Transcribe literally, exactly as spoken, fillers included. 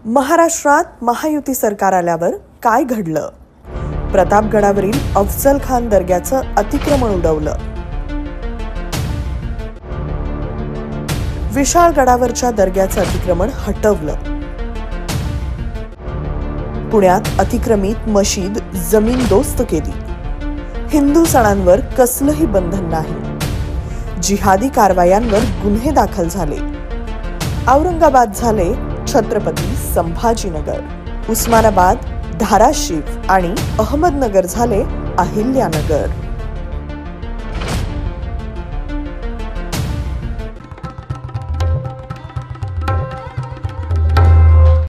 महाराष्ट्रात महायुती सरकार आल्यावर काय घडलं? प्रतापगडावरील अफजल खान दर्ग्याचं अतिक्रमण उडवलं. विशाळगडावरच्या दर्ग्याचं अतिक्रमण हटवलं. पुण्यात अतिक्रमित मशीद जमीनदोस्त केली. हिंदू सणांवर कसलंही बंधन नाही. जिहादी कारवायांवर गुन्हे दाखल झाले. औरंगाबाद झाले छत्रपती संभाजीनगर. उस्मानाबाद, धाराशिव आणि अहमदनगर झाले अहिल्यानगर.